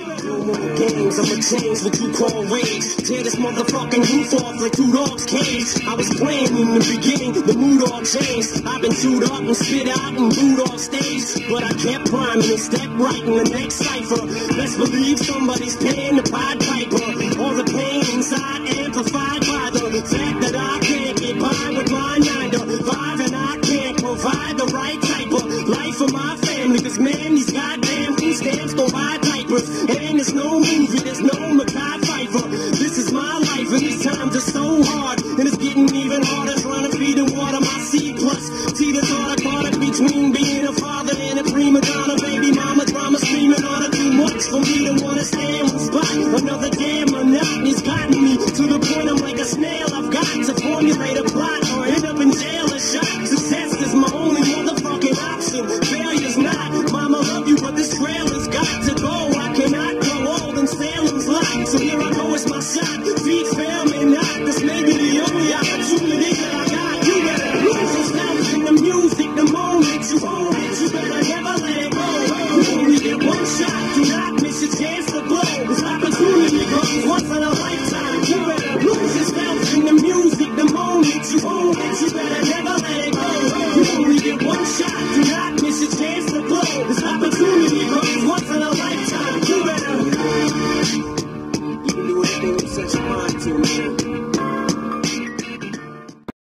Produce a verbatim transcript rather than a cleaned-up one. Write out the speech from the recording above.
No more games, I'ma change what you call rage. Tear this motherfucking roof off like two dogs' cage. I was playing in the beginning, the mood all changed. I've been chewed up and spit out and booed off stage, but I kept rhyming and stepped right in the next cipher. Best believe somebody's paying the Pied Piper. All the pain inside amplified by the fact that I can't get by with my nine to five, and I can't provide the right type of life for my family. Cause man, these goddamn food stamps don't buy diapers. And there's no movie, there's no Mackay Pfeiffer. This is my life and these times are so hard, and it's getting even harder trying to feed and water my seed. Plus, see the thought I caught it between being a father and a prima donna. Baby mama drama screaming on it too much for me to wanna stand one spot another day.